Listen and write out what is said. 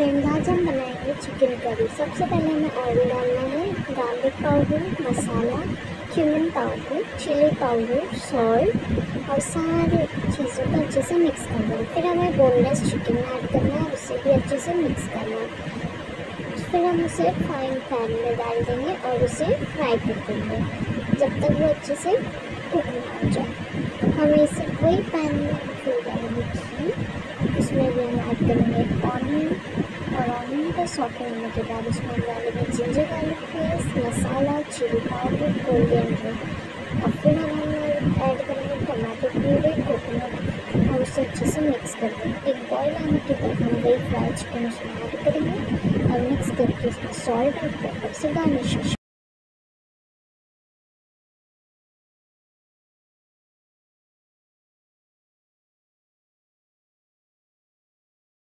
Friend, आज हम बनाएंगे चिकन करी। सबसे पहले हमें ऑयल डालना है, garlic powder, masala, cumin powder, chili powder, salt और सारे चीज़ों को अच्छे से मिक्स करना है। फिर हमें बोनलेस चिकन ऐड करना है और उसे भी अच्छे से मिक्स करना है। फिर हम उसे फ्राइंग पैन में डाल देंगे और उसे फ्राई कर देंगे जब तक वो अच्छे से कुक ना हो जाए। हमें इसे वही पैन में फिर डालेंगे घी, उसमें भी हम ऐड करेंगे ऑनियन और ऑनियन का सॉटे होने के बाद उसमें हम डालेंगे ginger garlic paste, masala, chili powder, coriander और फिर हम ऐड करेंगे टमाटो प्यूरी, कोकोनट और उसे अच्छे से मिक्स कर देंगे। एक बॉयल आने के बाद हम वही फ्राई चिकन उसमें ऐड करेंगे और मिक्स करके उसमें सॉल्ट और पेपर से गार्निश